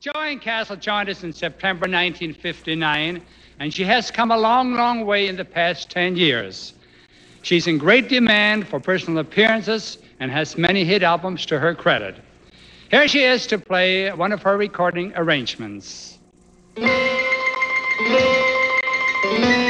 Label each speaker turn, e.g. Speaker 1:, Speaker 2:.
Speaker 1: Joanne Castle joined us in September 1959, and she has come a long, long way in the past 10 years. She's in great demand for personal appearances and has many hit albums to her credit. Here she is to play one of her recording arrangements.